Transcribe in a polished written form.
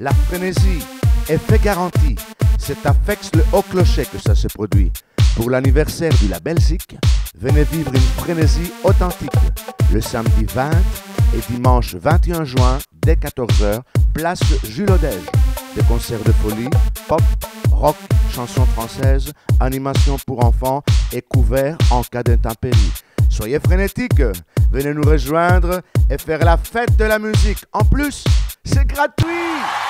la frénésie, effet garanti. C'est à Fex le Haut-Clocher que ça se produit. Pour l'anniversaire du label Zik, venez vivre une frénésie authentique. Le samedi 20 et dimanche 21 juin, dès 14 h, place Jules Odège. Des concerts de folie, pop, rock, chansons françaises, animation pour enfants et couverts en cas d'intempérie. Soyez frénétiques, venez nous rejoindre et faire la fête de la musique. En plus, c'est gratuit!